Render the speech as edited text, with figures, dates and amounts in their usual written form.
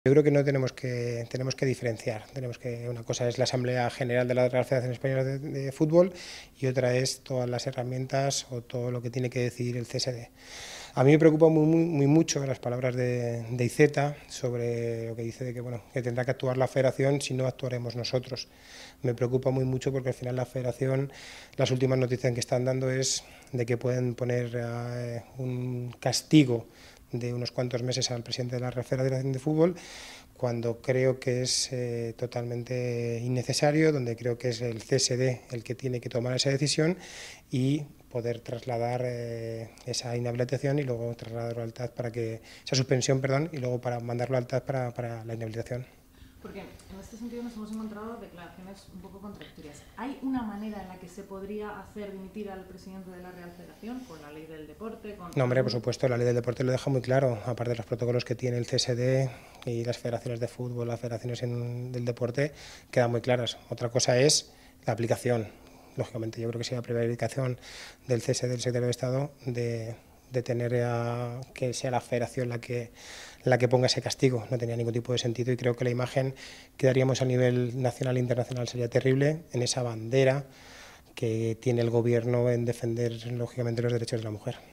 Yo creo que no tenemos que diferenciar. Una cosa es la Asamblea General de la Real Federación Española de Fútbol y otra es todas las herramientas o todo lo que tiene que decidir el CSD. A mí me preocupa muy mucho las palabras de Iceta sobre lo que dice de que, bueno, que tendrá que actuar la federación si no actuaremos nosotros. Me preocupa muy mucho porque al final la federación, las últimas noticias que están dando es de que pueden poner un castigo de unos cuantos meses al presidente de la Real Federación de Fútbol, cuando creo que es totalmente innecesario, donde creo que es el CSD el que tiene que tomar esa decisión y poder trasladar esa inhabilitación y luego trasladarlo al TAD para que, esa suspensión, perdón, y luego para mandarlo al TAD para la inhabilitación. Porque en este sentido nos hemos encontrado declaraciones un poco contradictorias. ¿Hay una manera en la que se podría hacer dimitir al presidente de la Real Federación? ¿Con la ley del deporte? No, hombre, por supuesto, la ley del deporte lo deja muy claro, aparte de los protocolos que tiene el CSD y las federaciones de fútbol, las federaciones del deporte, quedan muy claras. Otra cosa es la aplicación. Lógicamente, yo creo que sería prevaricación del CSD, del secretario de Estado, de tener que sea la federación la que ponga ese castigo. No tenía ningún tipo de sentido y creo que la imagen que daríamos a nivel nacional e internacional sería terrible en esa bandera que tiene el gobierno en defender, lógicamente, los derechos de la mujer.